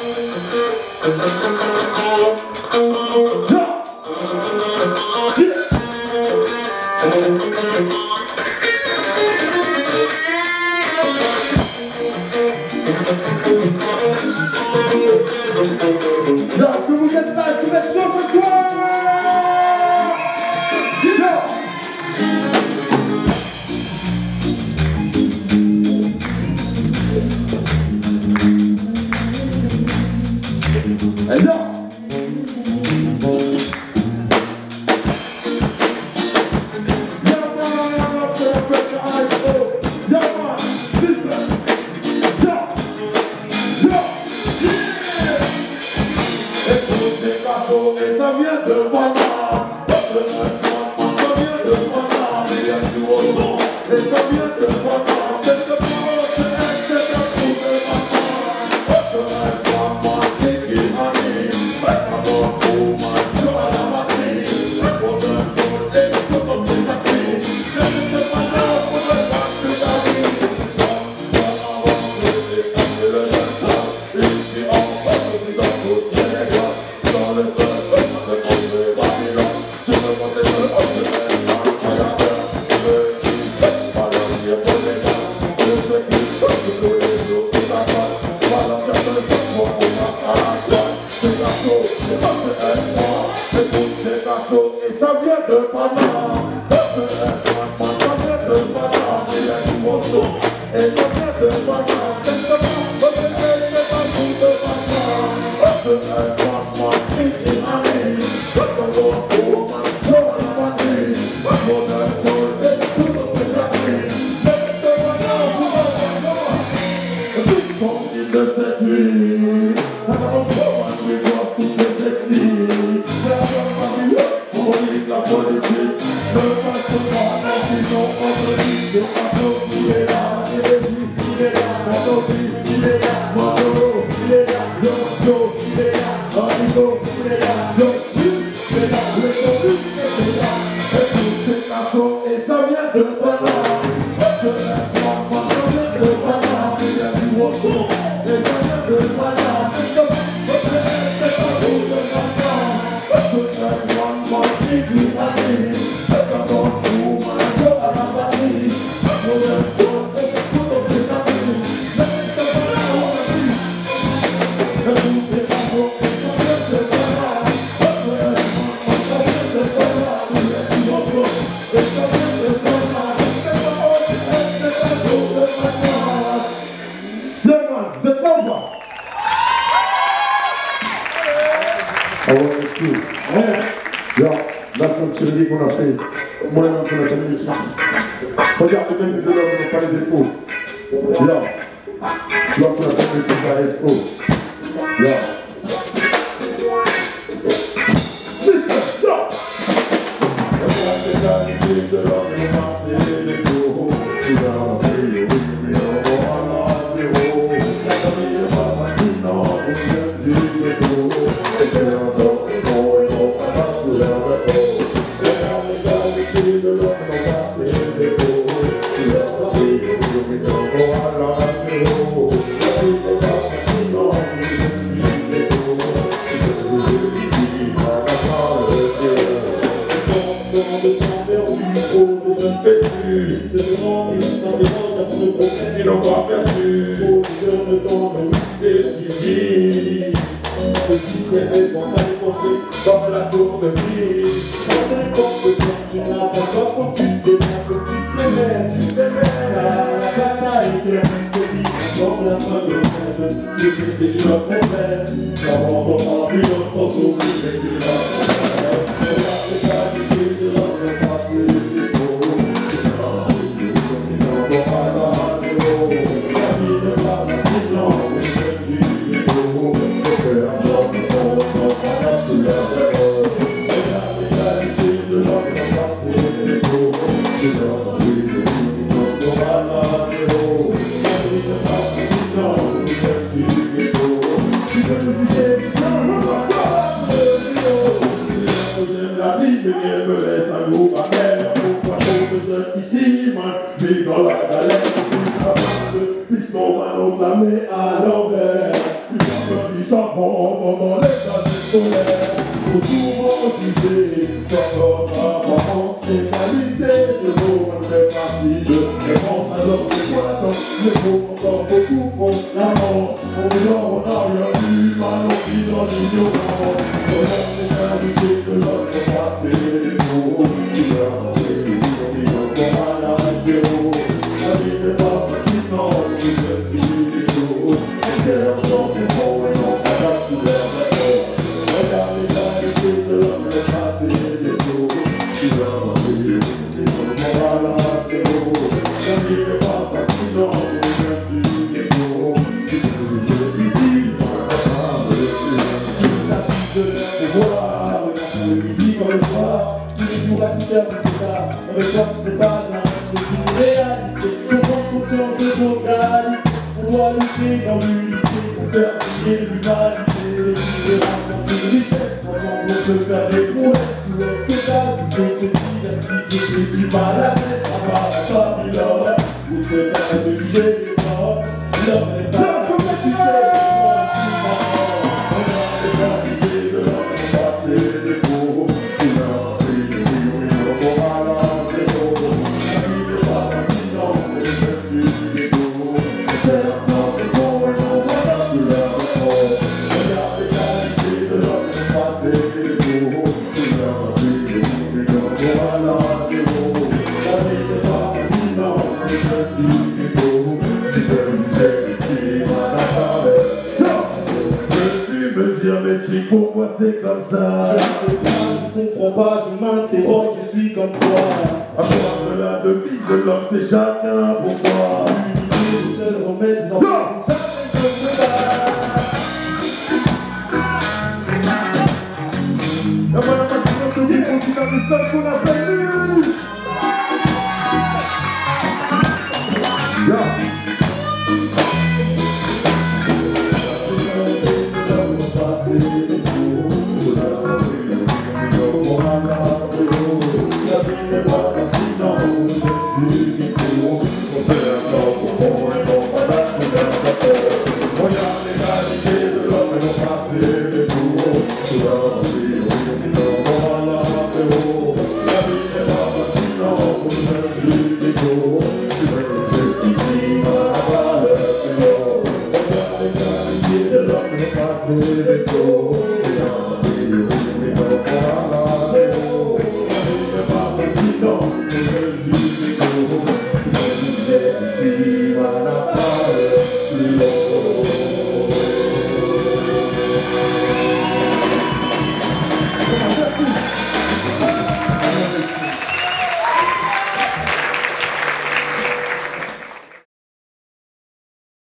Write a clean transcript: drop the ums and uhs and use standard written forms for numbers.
Est-ce que vous êtes là? Est-ce que vous êtes chaud ce soir? Et ça vient de Panama, ça vient de Panama, mais il y a du gros son, et ça vient de Panama, quelque part, c'est un coup de Panama, c'est un maman qui anime, d'abord pour ma joie à la matrice, pour le son et tout comme des actifs, c'est pas là pour le temps de ta vie, ça va envoyer le danseur, ici en bas, nous dans toutes les gens, dans le cœur. Et ça vient de Panama, ça vient de Panama, il y a du gros son, et ça vient de Panama, quelque part, c'est un coup de Panama, c'est un maman qui anime, d'abord pour ma joie à la matrice, pour le son et tout comme des actifs, c'est Panama pour ma tout son il le séduit, d'abord pour ma lui voit toutes les techniques, la politique, ne passe pas dans sinon entre lui, je passe il est là, il est là, il est là, Maduro, il est là, Yo, il est là, Amigo, il est là, Yo, il est là, le Toru, il est là, et tout c'est cadeau, et ça vient de Panama, ça vient de Panama, il y a du gros son, et ça vient de Panama, c'est un coup de Panama, c'est un maman qui anime, c'est d'abord pour ma joie à la matrice, pour le son et tout comme des actifs, c'est pas là pour la vie, et tout c'est cadeau, et ça vient de Panama, ça vient de Panama, il y a du gros son, et ça vient de Panama, c'est pas un coup de Panama. Yeah man, vous êtes là ou pas? Ah ouais, c'est cool. Yo, là, c'est un petit réveil qu'on a fait. Moi-même, qu'on a fait une étude. Regarde, le même vidéo, on n'a pas les défauts. Yo, là, qu'on a fait une étude à Esco. Yo. Listen, yo! Regarde, c'est la musique de l'homme, on a fait des défauts. Tout dans la vie, oui, on va à zéro. La famille est pas facile, non, on vient du défaut. Et c'est un temps. Ils n'ont pas perçu, je ne t'en c'est ce qu'il dit. Ce système est bon à dépenser comme la tour de vie. Quand t'es compétent, tu n'as pas peur quand tu t'aimes, quand tu t'aimes. La bataille se dit, comme la fin de rêve, je sais que tu vas préférer. D'abord, on s'en plus, on s'en trouve, mais tu vas préférer. C'est pas difficile de l'en passer. Dans la galère, la main à l'envers, la mort, on n'a rien vu, maintenant vit dans l'ignorance. Regarde les invités de notre passé, qui meurent dans les loups, on vit encore à la météo. La vie n'est pas facile, non, vous êtes vidéo. Et c'est leur temps qu'on prend, et on s'adapte sous leur d'accord. Regarde les invités de notre passé, qui meurent dans les loups, on vit encore à la météo. La vie n'est pas facile, non, vous êtes vidéo. Voilà, le midi comme le soir, tous les jours à 10h de ce tard, avec toi ce n'est pas c'est une réalité, on prend conscience de nos réalités, on doit lutter dans l'unité pour faire briller l'humanité, les races sont plus richesses, ensemble on peut faire des prouesses, sous le spectacle, il faut se dire, si je suis pas la tête, à part la Babylone, où se permet de juger les hommes, l'homme n'est pas la sujet. Pourquoi c'est comme ça? Je ne sais pas, je ne comprends pas, je m'interroge, je suis comme toi. À part de la devise de l'homme, c'est chacun pour toi. L'unité, le seul remède,